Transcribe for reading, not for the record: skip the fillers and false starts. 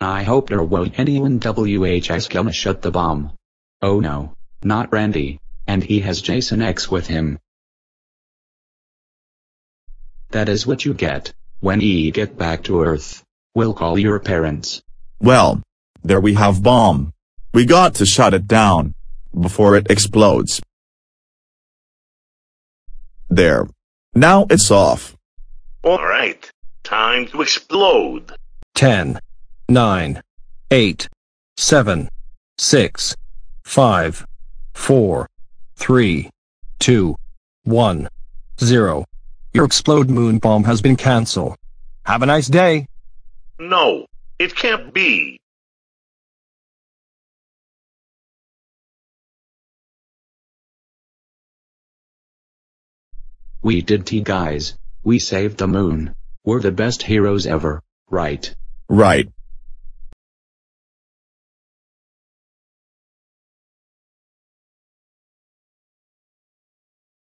I hope there won't anyone WHS gonna shut the bomb. Oh no, not Randy, and he has Jason X with him. That is what you get, when we get back to Earth. We'll call your parents. Well, there we have bomb. We got to shut it down before it explodes. There. Now it's off. Alright, time to explode. 10, 9, 8, 7, 6, 5, 4, 3, 2, 1, 0. Your explode moon bomb has been cancelled. Have a nice day. No, it can't be. We did guys. We saved the moon. We're the best heroes ever, right? Right.